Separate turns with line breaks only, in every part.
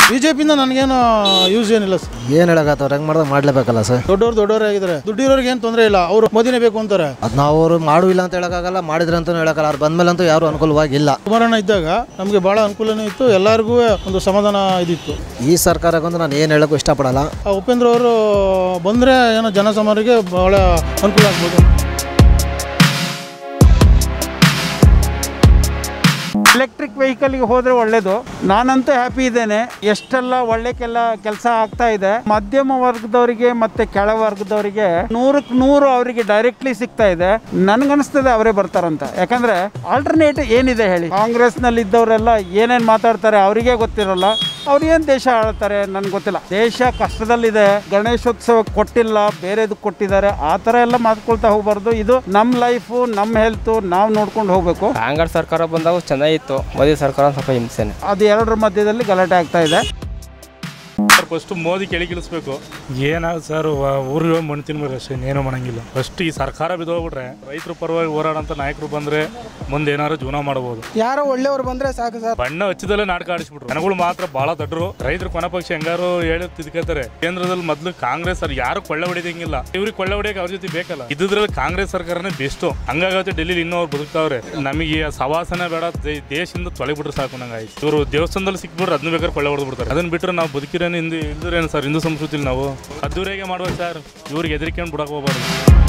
ಬಿಜೆಪಿಯಿಂದ ನನಗೇನು ಯೂಸ್ ಏನಿಲ್ಲ ಸರ್.
ಏನು ಹೇಳಕತ್ತವ್ರು ಹೆಂಗೆ ಮಾಡಿದ್ರೆ ಮಾಡಲೇಬೇಕಲ್ಲ ಸರ್.
ದೊಡ್ಡವ್ರು ಆಗಿದ್ದಾರೆ, ದುಡ್ಡಿರೋರಿಗೆ ಏನು ತೊಂದರೆ ಇಲ್ಲ, ಅವರು ಮೋದಿನೇ ಬೇಕು ಅಂತಾರೆ.
ಅದು ನಾವು ಅವರು ಮಾಡುವಿಲ್ಲ ಅಂತ ಹೇಳೋಕ್ಕಾಗಲ್ಲ, ಮಾಡಿದ್ರೆ ಅಂತಲೂ ಹೇಳೋಕ್ಕಲ್ಲ. ಅವ್ರು ಬಂದಮೇಲಂತೂ ಯಾರು ಅನುಕೂಲವಾಗಿಲ್ಲ.
ಕುಮಾರಣ್ಣ ಇದ್ದಾಗ ನಮಗೆ ಭಾಳ ಅನುಕೂಲನೂ ಇತ್ತು, ಎಲ್ಲರಿಗೂ ಒಂದು ಸಮಾಧಾನ ಇದಿತ್ತು.
ಈ ಸರ್ಕಾರಕ್ಕಂತೂ ನಾನು ಏನು ಹೇಳೋಕ್ಕೂ ಇಷ್ಟಪಡಲ್ಲ.
ಉಪೇಂದ್ರ ಅವರು ಬಂದರೆ ಏನೋ ಜನಸಾಮಾನ್ಯರಿಗೆ ಭಾಳ ಅನುಕೂಲ ಆಗ್ಬೋದು.
ಎಲೆಕ್ಟ್ರಿಕ್ ವೆಹಿಕಲ್ಗೆ ಹೋದರೆ ಒಳ್ಳೆಯದು. ನಾನಂತೂ ಹ್ಯಾಪಿ ಇದ್ದೇನೆ. ಎಷ್ಟೆಲ್ಲ ಒಳ್ಳೆ ಕೆಲಸ ಆಗ್ತಾ ಇದೆ. ಮಧ್ಯಮ ವರ್ಗದವರಿಗೆ ಮತ್ತು ಕೆಳವರ್ಗದವರಿಗೆ 100ಕ್ಕೆ 100 ಅವರಿಗೆ ಡೈರೆಕ್ಟ್ಲಿ ಸಿಗ್ತಾ ಇದೆ. ನನಗನ್ನಿಸ್ತದೆ ಅವರೇ ಬರ್ತಾರಂತ. ಯಾಕಂದರೆ ಆಲ್ಟರ್ನೇಟ್ ಏನಿದೆ ಹೇಳಿ? ಕಾಂಗ್ರೆಸ್ನಲ್ಲಿ ಇದ್ದವರೆಲ್ಲ ಏನೇನು ಮಾತಾಡ್ತಾರೆ ಅವರಿಗೆ ಗೊತ್ತಿರಲ್ಲ. ಅವ್ರು ಏನು ದೇಶ ಆಳ್ತಾರೆ ನನಗೆ ಗೊತ್ತಿಲ್ಲ. ದೇಶ ಕಷ್ಟದಲ್ಲಿದೆ, ಗಣೇಶೋತ್ಸವ ಕೊಟ್ಟಿಲ್ಲ, ಬೇರೆದು ಕೊಟ್ಟಿದ್ದಾರೆ. ಆ ಥರ ಎಲ್ಲ ಮಾತ್ಕೊಳ್ತಾ ಹೋಗ್ಬಾರ್ದು. ಇದು ನಮ್ಮ ಲೈಫು, ನಮ್ಮ ಹೆಲ್ತು ನಾವು ನೋಡ್ಕೊಂಡು ಹೋಗಬೇಕು.
ಕಾಂಗ್ರೆಸ್ ಸರ್ಕಾರ ಬಂದಾಗ ಚೆನ್ನಾಗಿತ್ತು, ಮೋದಿ ಸರ್ಕಾರ ಸ್ವಲ್ಪ ಹಿಂಸೆನೆ.
ಅದು ಎರಡರ ಮಧ್ಯದಲ್ಲಿ ಗಲಾಟೆ ಆಗ್ತಾ ಇದೆ.
ಫಸ್ಟ್ ಮೋದಿ ಕೆಳಗಿಳಿಸ್ಬೇಕು. ಏನಾಗ ಸರ್, ಊರಿಗೆ ಮಣ್ಣು ತಿನ್ಬೇಕು ಅಷ್ಟೇ, ಇನ್ನೇನು ಮಾಡಂಗಿಲ್ಲ. ಫಸ್ಟ್ ಈ ಸರ್ಕಾರ ಬಿದ್ದೋಗ್ಬಿಟ್ರೆ ರೈತರ ಪರವಾಗಿ ಹೋರಾಡೋಂಥ ನಾಯಕರು ಬಂದ್ರೆ ಮುಂದೆ ಏನಾದ್ರು ಜೀವನ ಮಾಡಬಹುದು.
ಯಾರೋ ಒಳ್ಳೆಯವರು ಬಂದ್ರೆ ಸಾಕು ಸರ್.
ಬಣ್ಣ ಹಚ್ಚಿದಲ್ಲೇ ನಾಟಕ ಆಡಿಸ್ಬಿಟ್ರು. ಜನಗಳು ಮಾತ್ರ ಬಹಳ ದೊಡ್ಡರು. ರೈತರು ಕೊನೆ ಪಕ್ಷ ಹೆಂಗಾರು ಹೇಳಿ ತಿದ್ಕೋತಾರೆ. ಕೇಂದ್ರದಲ್ಲಿ ಮೊದಲು ಕಾಂಗ್ರೆಸ್ ಯಾರು ಕೊಳ್ಳೆ ಹೊಡಿದಂಗಿಲ್ಲ, ಇವ್ರಿಗೆ ಕೊಳ್ಳೆ ಹೊಡಿಯಕ್ಕೆ ಅವ್ರ ಜೊತೆ ಬೇಕಲ್ಲ. ಇದ್ರಲ್ಲಿ ಕಾಂಗ್ರೆಸ್ ಸರ್ಕಾರನೇ ಬೆಸ್ಟ್. ಹಂಗಾಗುತ್ತೆ ಡೆಲ್ಲಿ ಇನ್ನೂ ಅವ್ರು ಬದುಕ್ತಾವ್ರೆ. ನಮಗೆ ಸವಾಸನೆ ಬೇಡ, ದೇಶದಿಂದ ತೊಳೆಬಿಟ್ರೆ ಸಾಕು ನಂಗಾಯ್ತು. ಇವರು ದೇವಸ್ಥಾನದಲ್ಲಿ ಸಿಕ್ಬಿಟ್ರೆ ಅದನ್ನ ಬೇಕಾದ್ರೆ ಕೊಳ್ಳೆ ಹೊಡೆದು ಬಿಡ್ತಾರೆ. ಅದನ್ನ ಬಿಟ್ಟರೆ ನಾವು ಬದುಕಿರೇನು ಇಲ್ದ್ರೇನು ಸರ್ ಹಿಂದೂ ಸಂಸ್ಕೃತಿಲಿ ನಾವು ಅದ್ದೂರಿಯಾಗೆ ಮಾಡ್ಬೇಕು ಸರ್. ಇವ್ರಿಗೆ ಹೆದರಿಕೊಂಡು ಬಿಡಕ್ಕೆ ಹೋಗ್ಬಾರ್ದು.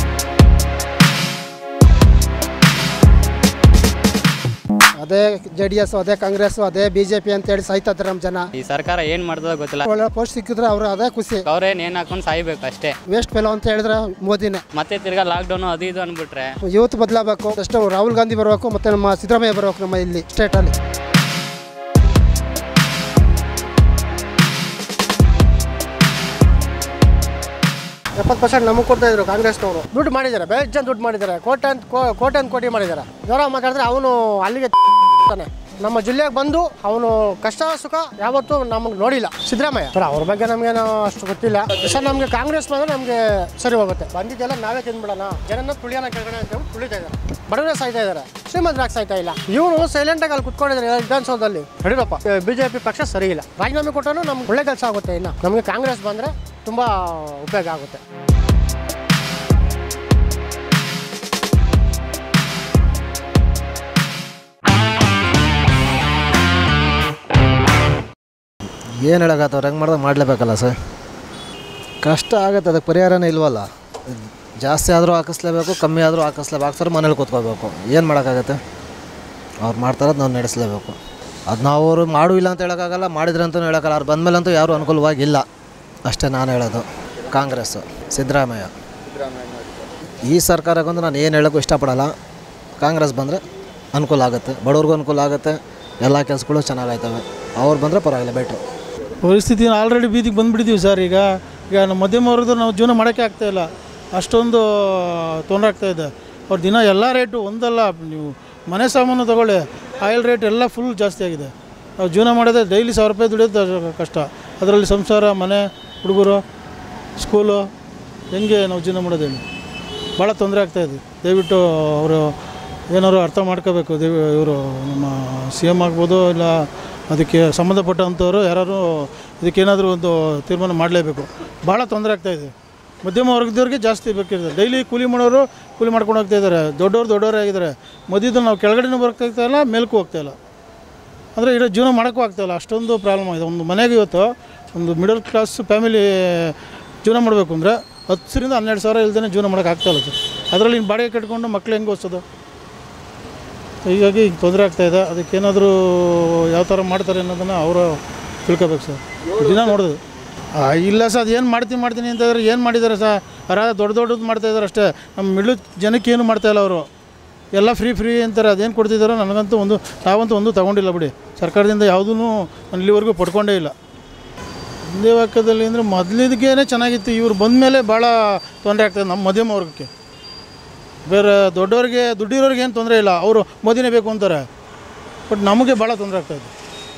ಅದೇ JDS, ಅದೇ ಕಾಂಗ್ರೆಸ್, ಅದೇ ಬಿಜೆಪಿ ಅಂತ ಹೇಳಿ ಸಾಯ್ತಾರೆ ನಮ್ಮ ಜನ.
ಈ ಸರ್ಕಾರ ಏನ್ ಮಾಡ್ತದ ಗೊತ್ತಿಲ್ಲ.
ಒಳ್ಳೆ ಪೋಸ್ಟ್ ಸಿಕ್ಕಿದ್ರೆ ಅವ್ರು ಅದೇ ಖುಷಿ.
ಅವ್ರೇನ್ ಏನ್ ಹಾಕೊಂಡು ಸಾಯ್ಬೇಕು ಅಷ್ಟೇ.
ವೇಸ್ಟ್ ಫೆಲೋ ಅಂತ ಹೇಳಿದ್ರೆ ಮೋದಿನೇ.
ಮತ್ತೆ ತಿರ್ಗಾ ಲಾಕ್ಡೌನ್ ಅದು ಇದು ಅನ್ಬಿಟ್ರೆ
ಯೂತ್ ಬದಲಾಗಬೇಕು. ಅಷ್ಟೇ ರಾಹುಲ್ ಗಾಂಧಿ ಬರಬೇಕು, ಮತ್ತೆ ನಮ್ಮ ಸಿದ್ದರಾಮಯ್ಯ ಬರಬೇಕು ನಮ್ಮ ಇಲ್ಲಿ ಸ್ಟೇಟಲ್ಲಿ. $70% ನಮಗೆ ಕೊಡ್ತಾ ಇದ್ರು ಕಾಂಗ್ರೆಸ್ನವರು. ದುಡ್ಡು ಮಾಡಿದ್ದಾರೆ, ಬೇಜಾನ್ ದುಡ್ಡು ಮಾಡಿದ್ದಾರೆ. ಕೋಟಿ ಮಾಡಿದ್ದಾರೆ. ಜ್ವರ ಮಾತಾಡಿದ್ರೆ ಅವನು ಅಲ್ಲಿಗೆ ತಾನೆ ನಮ್ಮ ಜಿಲ್ಲೆಗೆ ಬಂದು ಅವನು ಕಷ್ಟ ಸುಖ ಯಾವತ್ತೂ ನಮಗೆ ನೋಡಿಲ್ಲ ಸಿದ್ದರಾಮಯ್ಯ. ಸರ್ ಅವ್ರ ಬಗ್ಗೆ ನಮಗೇನೋ ಅಷ್ಟು ಗೊತ್ತಿಲ್ಲ ಸರ್. ನಮಗೆ ಕಾಂಗ್ರೆಸ್ ಬಂದರೆ ನಮಗೆ ಸರಿ ಹೋಗುತ್ತೆ. ಬಂದಿದ್ದೆಲ್ಲ ನಾವೇ ತಿಂದ್ಬಿಡೋಣ, ಜನನ ತುಳಿಯೋಣ ಕೆಳಗಡೆ ಅಂತ ತುಳಿತಾ ಇದ್ದಾರೆ. ಬಡವರೇ ಸಾಯ್ತಾ ಇದ್ದಾರೆ, ಶ್ರೀಮಂತರಾಗಿ ಸಾಯ್ತಾ ಇಲ್ಲ. ಇವನು ಸೈಲೆಂಟಾಗಿ ಅಲ್ಲಿ ಕುತ್ಕೊಂಡಿದ್ದಾರೆ ವಿಧಾನಸೌಧದಲ್ಲಿ. ಯಡಿಯೂರಪ್ಪ ಬಿಜೆಪಿ ಪಕ್ಷ ಸರಿ ಇಲ್ಲ. ರಾಜೀನಾಮೆ ಕೊಟ್ಟರು ನಮ್ಗೆ ಒಳ್ಳೆ ಕೆಲಸ ಆಗುತ್ತೆ. ಇನ್ನು ನಮಗೆ ಕಾಂಗ್ರೆಸ್ ಬಂದರೆ ತುಂಬ ಉಪಯೋಗ ಆಗುತ್ತೆ.
ಏನು ಹೇಳಕತ್ತವ್ರು ಹೆಂಗೆ ಮಾಡಿದ್ರೆ ಮಾಡಲೇಬೇಕಲ್ಲ ಸರ್. ಕಷ್ಟ ಆಗುತ್ತೆ, ಅದಕ್ಕೆ ಪರಿಹಾರನೇ ಇಲ್ವಲ್ಲ. ಜಾಸ್ತಿ ಆದರೂ ಹಾಕಿಸ್ಲೇಬೇಕು, ಕಮ್ಮಿ ಆದರೂ ಹಾಕಿಸ್ಲೇಬೇಕು. ಸರ್ ಮನೇಲಿ ಕೂತ್ಕೋಬೇಕು, ಏನು ಮಾಡೋಕ್ಕಾಗತ್ತೆ? ಅವ್ರು ಮಾಡ್ತಾರದು ನಾವು ನಡೆಸಲೇಬೇಕು. ಅದು ನಾವು ಅವರು ಮಾಡುವಿಲ್ಲ ಅಂತ ಹೇಳೋಕ್ಕಾಗಲ್ಲ, ಮಾಡಿದ್ರೆ ಅಂತಲೂ ಹೇಳೋಕ್ಕಲ್ಲ. ಅವ್ರು ಬಂದಮೇಲಂತೂ ಯಾರೂ ಅನುಕೂಲವಾಗಿಲ್ಲ ಅಷ್ಟೇ ನಾನು ಹೇಳೋದು. ಕಾಂಗ್ರೆಸ್ಸು, ಸಿದ್ದರಾಮಯ್ಯ. ಈ ಸರ್ಕಾರಕ್ಕಂತೂ ನಾನು ಏನು ಹೇಳೋಕ್ಕೂ ಇಷ್ಟಪಡಲ್ಲ. ಕಾಂಗ್ರೆಸ್ ಬಂದರೆ ಅನುಕೂಲ ಆಗುತ್ತೆ, ಬಡವ್ರಿಗೂ ಅನುಕೂಲ ಆಗುತ್ತೆ, ಎಲ್ಲ ಕೆಲಸಗಳು ಚೆನ್ನಾಗಾಯ್ತವೆ. ಅವ್ರು ಬಂದರೆ ಪರವಾಗಿಲ್ಲ, ಬೆಟ್ರು.
ಪರಿಸ್ಥಿತಿ ಆಲ್ರೆಡಿ ಬೀದಿಗೆ ಬಂದುಬಿಟ್ಟಿದ್ದೀವಿ ಸರ್. ಈಗ ನಮ್ಮ ಮಧ್ಯಮ ವರ್ಗದವ್ರು ನಾವು ಜೀವನ ಮಾಡೋಕ್ಕೆ ಆಗ್ತಾಯಿಲ್ಲ, ಅಷ್ಟೊಂದು ತೊಂದರೆ ಆಗ್ತಾಯಿದೆ. ಅವ್ರ ದಿನ ಎಲ್ಲ ರೇಟು ಒಂದಲ್ಲ, ನೀವು ಮನೆ ಸಾಮಾನು ತೊಗೊಳ್ಳಿ, ಆಯಿಲ್ ರೇಟ್ ಎಲ್ಲ ಫುಲ್ ಜಾಸ್ತಿ ಆಗಿದೆ. ನಾವು ಜೀವನ ಮಾಡೋದೇ ಡೈಲಿ ₹1000 ದುಡಿಯೋದು ಕಷ್ಟ. ಅದರಲ್ಲಿ ಸಂಸಾರ, ಮನೆ, ಹುಡುಗರು, ಸ್ಕೂಲು, ಹೆಂಗೆ ನಾವು ಜೀವನ ಮಾಡೋದು ಹೇಳಿ? ಭಾಳ ತೊಂದರೆ ಆಗ್ತಾಯಿದೆ. ದಯವಿಟ್ಟು ಅವರು ಏನಾದ್ರು ಅರ್ಥ ಮಾಡ್ಕೋಬೇಕು. ಇವರು ನಮ್ಮ CM ಆಗ್ಬೋದು, ಇಲ್ಲ ಅದಕ್ಕೆ ಸಂಬಂಧಪಟ್ಟಂಥವ್ರು ಯಾರು ಇದಕ್ಕೇನಾದರೂ ಒಂದು ತೀರ್ಮಾನ ಮಾಡಲೇಬೇಕು. ಭಾಳ ತೊಂದರೆ ಆಗ್ತಾಯಿದೆ. ಮಧ್ಯಮ ವರ್ಗದವ್ರಿಗೆ ಜಾಸ್ತಿ ಬೇಕಿದೆ. ಡೈಲಿ ಕೂಲಿ ಮಾಡೋರು ಕೂಲಿ ಮಾಡ್ಕೊಂಡು ಹೋಗ್ತಾಯಿದ್ದಾರೆ. ದೊಡ್ಡವರೇ ಆಗಿದ್ದಾರೆ. ಮಧ್ಯದಲ್ಲಿ ನಾವು ಕೆಳಗಡೆನೂ ಬರ್ತಾಯಿಲ್ಲ, ಮೇಲಕ್ಕೂ ಹೋಗ್ತಾಯಿಲ್ಲ. ಅಂದರೆ ಇರೋ ಜೀವನ ಮಾಡೋಕ್ಕೂ ಆಗ್ತಾಯಿಲ್ಲ, ಅಷ್ಟೊಂದು ಪ್ರಾಬ್ಲಮ್ ಆಗಿದೆ. ಒಂದು ಮನೆಗೆ ಇವತ್ತು ಒಂದು ಮಿಡಲ್ ಕ್ಲಾಸ್ ಫ್ಯಾಮಿಲಿ ಜೀವನ ಮಾಡಬೇಕು ಅಂದರೆ 10,000 ರಿಂದ 12,000 ಇಲ್ದೇ ಜೀವನ ಮಾಡೋಕ್ಕೆ ಆಗ್ತಾಯಿಲ್ಲ ಸರ್. ಅದರಲ್ಲಿ ಇನ್ನು ಬಾಡಿಗೆ ಕಟ್ಕೊಂಡು ಮಕ್ಳು ಹೆಂಗೆ ಓದಿಸೋದು? ಹೀಗಾಗಿ ಈಗ ತೊಂದರೆ ಆಗ್ತಾಯಿದೆ. ಅದಕ್ಕೇನಾದರೂ ಯಾವ ಥರ ಮಾಡ್ತಾರೆ ಅನ್ನೋದನ್ನು ಅವರು ತಿಳ್ಕೊಬೇಕು ಸರ್. ದಿನ ನೋಡಿದೆ ಇಲ್ಲ ಸರ್. ಅದು ಏನು ಮಾಡ್ತೀನಿ ಅಂತಂದರೆ ಏನು ಮಾಡಿದ್ದಾರೆ ಸರ್? ಯಾರಾದ್ರೂ ದೊಡ್ಡದು ಮಾಡ್ತಾಯಿದ್ದಾರೆ ಅಷ್ಟೇ. ನಮ್ಮ ಮಿಡ್ಲ್ ಜನಕ್ಕೆ ಏನು ಮಾಡ್ತಾಯಿಲ್ಲ ಅವರು. ಎಲ್ಲ ಫ್ರೀ ಅಂತಾರೆ. ಅದೇನು ಕೊಡ್ತಿದ್ದಾರೋ ನನಗಂತೂ ನಾವಂತೂ ಒಂದು ತೊಗೊಂಡಿಲ್ಲ ಬಿಡಿ. ಸರ್ಕಾರದಿಂದ ಯಾವುದೂ ನಾನು ಇಲ್ಲಿವರೆಗೂ ಪಡ್ಕೊಂಡೇ ಇಲ್ಲ. ಒಂದೇ ವಾಕ್ಯದಲ್ಲಿ ಅಂದರೆ ಮೊದಲಿದ್ಗೇ ಚೆನ್ನಾಗಿತ್ತು. ಇವ್ರು ಬಂದ ಮೇಲೆ ಭಾಳ ತೊಂದರೆ ಆಗ್ತದೆ ನಮ್ಮ ಮಧ್ಯಮ ವರ್ಗಕ್ಕೆ. ಬೇರೆ ದೊಡ್ಡವ್ರಿಗೆ ದುಡ್ಡಿರೋರಿಗೆ ಏನು ತೊಂದರೆ ಇಲ್ಲ, ಅವರು ಮೋದಿನೇ ಬೇಕು ಅಂತಾರೆ. ಬಟ್ ನಮಗೆ ಭಾಳ ತೊಂದರೆ ಆಗ್ತಾಯಿದೆ.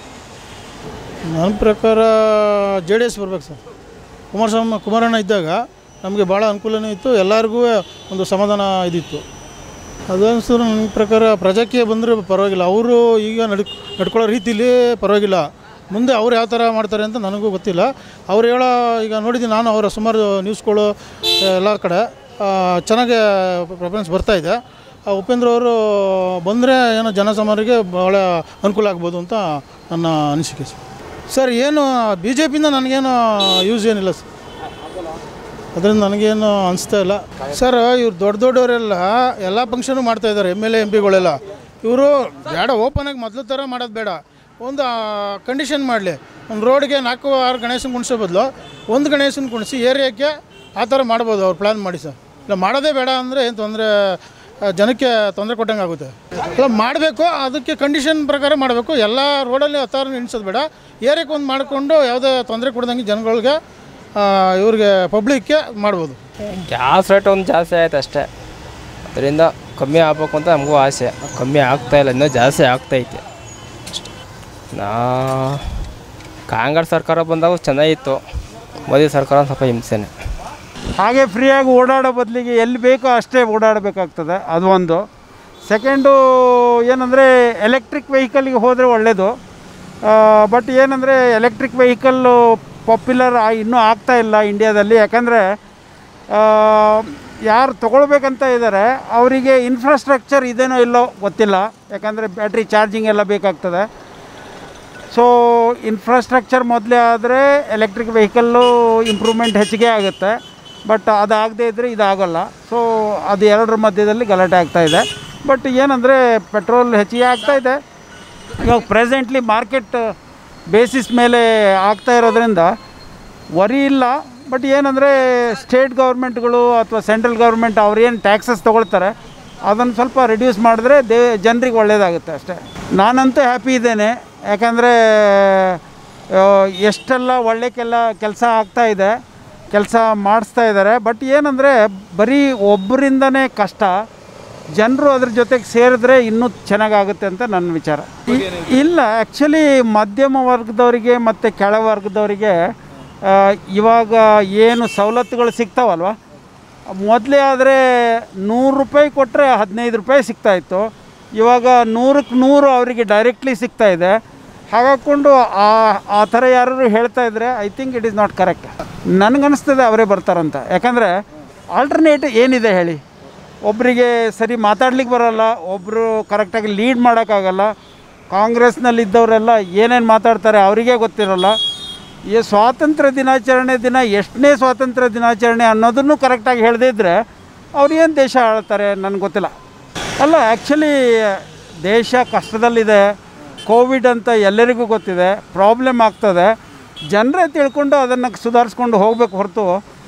ನನ್ನ ಪ್ರಕಾರ JDS ಬರ್ಬೇಕು ಸರ್. ಕುಮಾರಣ್ಣ ಇದ್ದಾಗ ನಮಗೆ ಭಾಳ ಅನುಕೂಲನೂ ಇತ್ತು, ಎಲ್ಲರಿಗೂ ಒಂದು ಸಮಾಧಾನ ಇದಿತ್ತು. ಅದನ್ಸು ನನ್ನ ಪ್ರಕಾರ ಪ್ರಜಾಕೀಯ ಬಂದರೆ ಪರವಾಗಿಲ್ಲ. ಅವರು ಈಗ ನಡ್ಕೊಳ್ಳೋ ರೀತಿಲಿ ಪರವಾಗಿಲ್ಲ. ಮುಂದೆ ಅವ್ರು ಯಾವ ಥರ ಮಾಡ್ತಾರೆ ಅಂತ ನನಗೂ ಗೊತ್ತಿಲ್ಲ. ಅವ್ರು ಹೇಳೋ ಈಗ ನೋಡಿದ್ದೀನಿ ನಾನು ಅವರ ಸುಮಾರು ನ್ಯೂಸ್ಗಳು ಎಲ್ಲ ಕಡೆ ಚೆನ್ನಾಗೆ ಪ್ರೆಫರೆನ್ಸ್ ಬರ್ತಾಯಿದೆ. ಉಪೇಂದ್ರ ಅವರು ಬಂದರೆ ಏನೋ ಜನಸಾಮಾನ್ಯರಿಗೆ ಭಾಳ ಅನುಕೂಲ ಆಗ್ಬೋದು ಅಂತ ನನ್ನ ಅನಿಸಿಕೆ ಸರ್. ಏನು ಬಿ ಜೆ ಪಿಯಿಂದ ನನಗೇನು ಯೂಸ್ ಏನಿಲ್ಲ ಸರ್, ಅದರಿಂದ ನನಗೇನು ಅನಿಸ್ತಾ ಇಲ್ಲ ಸರ್. ಇವ್ರು ದೊಡ್ಡವರೆಲ್ಲ ಎಲ್ಲ ಫಂಕ್ಷನು ಮಾಡ್ತಾಯಿದ್ದಾರೆ, MLA MP ಗಳೆಲ್ಲ. ಇವರು ಬೇಡ ಓಪನಾಗಿ ಮೊದಲು ಥರ ಮಾಡೋದು ಬೇಡ, ಒಂದು ಕಂಡೀಷನ್ ಮಾಡಲಿ. ಒಂದು ರೋಡ್ಗೆ 4-6 ಗಣೇಶನ ಕುಣಿಸೋ ಬದಲು ಒಂದು ಗಣೇಶನ ಕುಣಿಸಿ ಏರಿಯಾಕ್ಕೆ ಆ ಥರ ಮಾಡ್ಬೋದು ಅವ್ರು ಪ್ಲ್ಯಾನ್ ಮಾಡಿ ಸರ್. ಇಲ್ಲ ಮಾಡೋದೇ ಬೇಡ ಅಂದರೆ ಏನು ತೊಂದರೆ, ಜನಕ್ಕೆ ತೊಂದರೆ ಕೊಟ್ಟಂಗೆ ಆಗುತ್ತೆ. ಇಲ್ಲ ಮಾಡಬೇಕು, ಅದಕ್ಕೆ ಕಂಡೀಷನ್ ಪ್ರಕಾರ ಮಾಡಬೇಕು. ಎಲ್ಲ ರೋಡಲ್ಲಿ ಆ ಥರ ನಿಲ್ಲಿಸೋದು ಬೇಡ, ಏರಿಯಾಕ್ಕೆ ಒಂದು ಮಾಡಿಕೊಂಡು ಯಾವುದೇ ತೊಂದರೆ ಕೊಡ್ದಂಗೆ ಜನಗಳಿಗೆ ಇವ್ರಿಗೆ ಪಬ್ಲಿಕ್ಗೆ ಮಾಡ್ಬೋದು.
ಗ್ಯಾಸ್ ರೇಟ್ ಒಂದು ಜಾಸ್ತಿ ಆಯ್ತು ಅಷ್ಟೇ, ಅದರಿಂದ ಕಮ್ಮಿ ಆಗಬೇಕು ಅಂತ ನಮಗೂ ಆಸೆ. ಕಮ್ಮಿ ಆಗ್ತಾಯಿಲ್ಲ, ಇನ್ನೂ ಜಾಸ್ತಿ ಆಗ್ತೈತೆ ಅಷ್ಟೇ. ಕಾಂಗ್ರೆಸ್ ಸರ್ಕಾರ ಬಂದಾಗ ಚೆನ್ನಾಗಿತ್ತು, ಮೋದಿ ಸರ್ಕಾರ ಸ್ವಲ್ಪ ಹಿಂಸೆನೆ.
ಹಾಗೆ ಫ್ರೀಯಾಗಿ ಓಡಾಡೋ ಬದಲಿಗೆ ಎಲ್ಲಿ ಬೇಕೋ ಅಷ್ಟೇ ಓಡಾಡಬೇಕಾಗ್ತದೆ, ಅದು ಒಂದು. ಸೆಕೆಂಡು ಏನಂದರೆ ಎಲೆಕ್ಟ್ರಿಕ್ ವೆಹಿಕಲ್ಗೆ ಹೋದರೆ ಒಳ್ಳೆಯದು. ಬಟ್ ಏನಂದರೆ ಎಲೆಕ್ಟ್ರಿಕ್ ವೆಹಿಕಲ್ಲು ಪಾಪ್ಯುಲರ್ ಇನ್ನೂ ಆಗ್ತಾಯಿಲ್ಲ ಇಂಡಿಯಾದಲ್ಲಿ. ಯಾಕಂದರೆ ಯಾರು ತೊಗೊಳ್ಬೇಕಂತ ಇದ್ದಾರೆ ಅವರಿಗೆ ಇನ್ಫ್ರಾಸ್ಟ್ರಕ್ಚರ್ ಇದೇನೋ ಇಲ್ಲೋ ಗೊತ್ತಿಲ್ಲ. ಯಾಕಂದರೆ ಬ್ಯಾಟ್ರಿ ಚಾರ್ಜಿಂಗ್ ಎಲ್ಲ ಬೇಕಾಗ್ತದೆ. ಸೊ ಇನ್ಫ್ರಾಸ್ಟ್ರಕ್ಚರ್ ಮೊದಲೇ ಆದರೆ ಎಲೆಕ್ಟ್ರಿಕ್ ವೆಹಿಕಲ್ಲು ಇಂಪ್ರೂವ್ಮೆಂಟ್ ಹೆಚ್ಚಿಗೆ ಆಗುತ್ತೆ. ಬಟ್ ಅದಾಗದೇ ಇದ್ದರೆ ಇದಾಗೋಲ್ಲ. ಸೊ ಅದು ಎರಡರ ಮಧ್ಯದಲ್ಲಿ ಗಲಾಟೆ ಆಗ್ತಾಯಿದೆ. ಬಟ್ ಏನಂದರೆ ಪೆಟ್ರೋಲ್ ಹೆಚ್ಚಿಗೆ ಆಗ್ತಾಯಿದೆ. ಇವಾಗ ಪ್ರೆಸೆಂಟ್ಲಿ ಮಾರ್ಕೆಟ್ ಬೇಸಿಸ್ ಮೇಲೆ ಆಗ್ತಾ ಇರೋದ್ರಿಂದ ವರಿ ಇಲ್ಲ. ಬಟ್ ಏನಂದರೆ ಸ್ಟೇಟ್ ಗೌರ್ಮೆಂಟ್ಗಳು ಅಥವಾ ಸೆಂಟ್ರಲ್ ಗೌರ್ಮೆಂಟ್ ಅವ್ರೇನು ಟ್ಯಾಕ್ಸಸ್ ತೊಗೊಳ್ತಾರೆ ಅದನ್ನು ಸ್ವಲ್ಪ ರಿಡ್ಯೂಸ್ ಮಾಡಿದ್ರೆ ಜನರಿಗೆ ಒಳ್ಳೆಯದಾಗುತ್ತೆ ಅಷ್ಟೇ. ನಾನಂತೂ ಹ್ಯಾಪಿ ಇದ್ದೇನೆ. ಯಾಕಂದರೆ ಎಷ್ಟೆಲ್ಲ ಕೆಲಸ ಆಗ್ತಾಯಿದೆ, ಕೆಲಸ ಮಾಡಿಸ್ತಾ ಇದ್ದಾರೆ. ಬಟ್ ಏನಂದರೆ ಬರೀ ಒಬ್ಬರಿಂದನೇ ಕಷ್ಟ, ಜನರು ಅದ್ರ ಜೊತೆಗೆ ಸೇರಿದ್ರೆ ಇನ್ನೂ ಚೆನ್ನಾಗಾಗುತ್ತೆ ಅಂತ ನನ್ನ ವಿಚಾರ. ಇಲ್ಲ, ಆ್ಯಕ್ಚುಲಿ ಮಧ್ಯಮ ವರ್ಗದವರಿಗೆ ಮತ್ತು ಕೆಳವರ್ಗದವರಿಗೆ ಇವಾಗ ಏನು ಸವಲತ್ತುಗಳು ಸಿಗ್ತಾವಲ್ವ, ಮೊದಲೇ ಆದರೆ 100 ರೂಪಾಯಿ ಕೊಟ್ಟರೆ 15 ರೂಪಾಯಿ ಸಿಗ್ತಾಯಿತ್ತು. ಇವಾಗ 100ಕ್ಕೆ 100 ಅವರಿಗೆ ಡೈರೆಕ್ಟ್ಲಿ ಸಿಗ್ತಾಯಿದೆ. ಹಾಗಾಕೊಂಡು ಆ ಥರ ಯಾರು ಹೇಳ್ತಾ ಇದ್ದರೆ I think it is not correct. ನನಗನ್ನಿಸ್ತದೆ ಅವರೇ ಬರ್ತಾರಂತ. ಯಾಕಂದರೆ ಆಲ್ಟರ್ನೇಟಿವ್ ಏನಿದೆ ಹೇಳಿ? ಒಬ್ಬರಿಗೆ ಸರಿ ಮಾತಾಡ್ಲಿಕ್ಕೆ ಬರೋಲ್ಲ, ಒಬ್ಬರು ಕರೆಕ್ಟಾಗಿ ಲೀಡ್ ಮಾಡೋಕ್ಕಾಗಲ್ಲ. ಕಾಂಗ್ರೆಸ್ನಲ್ಲಿದ್ದವರೆಲ್ಲ ಏನೇನು ಮಾತಾಡ್ತಾರೆ ಅವರಿಗೇ ಗೊತ್ತಿರೋಲ್ಲ. ಈ ಸ್ವಾತಂತ್ರ್ಯ ದಿನಾಚರಣೆ ದಿನ ಎಷ್ಟನೇ ಸ್ವಾತಂತ್ರ್ಯ ದಿನಾಚರಣೆ ಅನ್ನೋದನ್ನು ಕರೆಕ್ಟಾಗಿ ಹೇಳದೇ ಇದ್ದರೆ ಅವ್ರು ಏನು ದೇಶ ಆಳ್ತಾರೆ ನನಗೆ ಗೊತ್ತಿಲ್ಲ. ಅಲ್ಲ, ಆ್ಯಕ್ಚುಲಿ ದೇಶ ಕಷ್ಟದಲ್ಲಿದೆ. ಕೋವಿಡ್ ಅಂತ ಎಲ್ಲರಿಗೂ ಗೊತ್ತಿದೆ, ಪ್ರಾಬ್ಲಮ್ ಆಗ್ತದೆ. ಜನರೇ ತಿಳ್ಕೊಂಡು ಅದನ್ನು ಸುಧಾರಿಸ್ಕೊಂಡು ಹೋಗಬೇಕು ಹೊರತು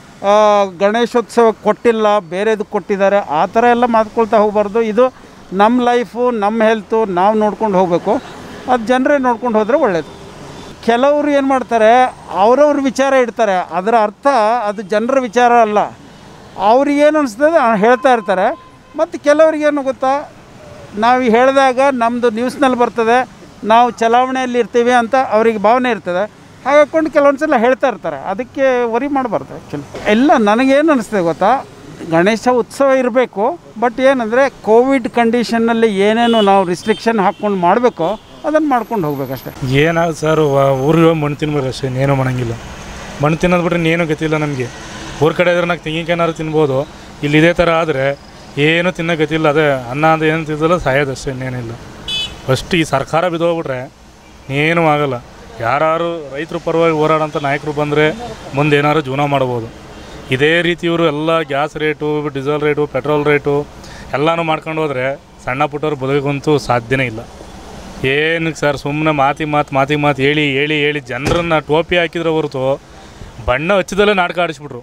ಗಣೇಶೋತ್ಸವ ಕೊಟ್ಟಿಲ್ಲ ಬೇರೆದಕ್ಕೆ ಕೊಟ್ಟಿದ್ದಾರೆ ಆ ಥರ ಎಲ್ಲ ಮಾತ್ಕೊಳ್ತಾ ಹೋಗಬಾರ್ದು. ಇದು ನಮ್ಮ ಲೈಫು, ನಮ್ಮ ಹೆಲ್ತು ನಾವು ನೋಡ್ಕೊಂಡು ಹೋಗಬೇಕು. ಅದು ಜನರೇ ನೋಡ್ಕೊಂಡು ಹೋದರೆ ಒಳ್ಳೆಯದು. ಕೆಲವರು ಏನು ಮಾಡ್ತಾರೆ, ಅವ್ರವ್ರ ವಿಚಾರ ಇಡ್ತಾರೆ. ಅದರ ಅರ್ಥ ಅದು ಜನರ ವಿಚಾರ ಅಲ್ಲ. ಅವ್ರಿಗೇನು ಅನಿಸ್ತದೆ ಹೇಳ್ತಾ ಇರ್ತಾರೆ. ಮತ್ತು ಕೆಲವ್ರಿಗೇನು ಗೊತ್ತಾ, ನಾವು ಹೇಳಿದಾಗ ನಮ್ಮದು ನ್ಯೂಸ್ನಲ್ಲಿ ಬರ್ತದೆ, ನಾವು ಚಲಾವಣೆಯಲ್ಲಿ ಇರ್ತೀವಿ ಅಂತ ಅವ್ರಿಗೆ ಭಾವನೆ ಇರ್ತದೆ. ಹಾಗಾಕೊಂಡು ಕೆಲವೊಂದು ಸಲ ಹೇಳ್ತಾ ಇರ್ತಾರೆ. ಅದಕ್ಕೆ ವರಿ ಮಾಡಬಾರ್ದು ಆ್ಯಕ್ಚುಲಿ. ಎಲ್ಲ ನನಗೇನು ಅನಿಸ್ತದೆ ಗೊತ್ತಾ, ಗಣೇಶ ಉತ್ಸವ ಇರಬೇಕು. ಬಟ್ ಏನಂದರೆ ಕೋವಿಡ್ ಕಂಡೀಷನ್ನಲ್ಲಿ ಏನೇನು ನಾವು ರಿಸ್ಟ್ರಿಕ್ಷನ್ ಹಾಕ್ಕೊಂಡು ಮಾಡಬೇಕೋ ಅದನ್ನು ಮಾಡ್ಕೊಂಡು ಹೋಗ್ಬೇಕಷ್ಟೆ.
ಏನಾದ್ರು ಸರ್, ಊರಿಗೆ ಮಣ್ಣು ತಿನ್ಬೇಕು ಅಷ್ಟೇ, ಇನ್ನೇನು ಮಾಡೋಂಗಿಲ್ಲ. ಮಣ್ಣು ತಿನ್ನೋದು ಬಿಟ್ಟರೆ ಇನ್ನೇನು ಗೊತ್ತಿಲ್ಲ ನಮಗೆ. ಊರ ಕಡೆ ಇದ್ರೆ ನಾವು ತೆಂಗಿನಕಾಯಿನಾದ್ರು ತಿನ್ಬೋದು. ಇಲ್ಲಿ ಇದೇ ಥರ ಆದರೆ ಏನೂ ತಿನ್ನೋ ಗೊತ್ತಿಲ್ಲ. ಅದೇ ಅನ್ನ ಅದು ಏನು ತಿನ್ನೋಲ್ಲ, ಸಾಯೋದಷ್ಟೇ, ಇನ್ನೇನಿಲ್ಲ. ಫಸ್ಟ್ ಈ ಸರ್ಕಾರ ಬಿದ್ದೋಗ್ಬಿಟ್ರೆ ಏನೂ ಆಗೋಲ್ಲ. ಯಾರು ರೈತರ ಪರವಾಗಿ ಹೋರಾಡೋಂಥ ನಾಯಕರು ಬಂದರೆ ಮುಂದೆ ಏನಾದ್ರು ಜೀವನ ಮಾಡ್ಬೋದು. ಇದೇ ರೀತಿ ಇವರು ಎಲ್ಲ gas rate, diesel rate, petrol rate ಎಲ್ಲನೂ ಮಾಡ್ಕೊಂಡು ಹೋದರೆ ಸಣ್ಣ ಪುಟ್ಟವ್ರು ಬದುಕಂತೂ ಸಾಧ್ಯನೇ ಇಲ್ಲ. ಏನಕ್ಕೆ ಸರ್, ಸುಮ್ಮನೆ ಮಾತಿ ಹೇಳಿ ಜನರನ್ನು ಟೋಪಿ ಹಾಕಿದ್ರೆ ಹೊರತು ಬಣ್ಣ ಹಚ್ಚಿದಲ್ಲೇ ನಾಟಕ ಆಡಿಸ್ಬಿಟ್ರು.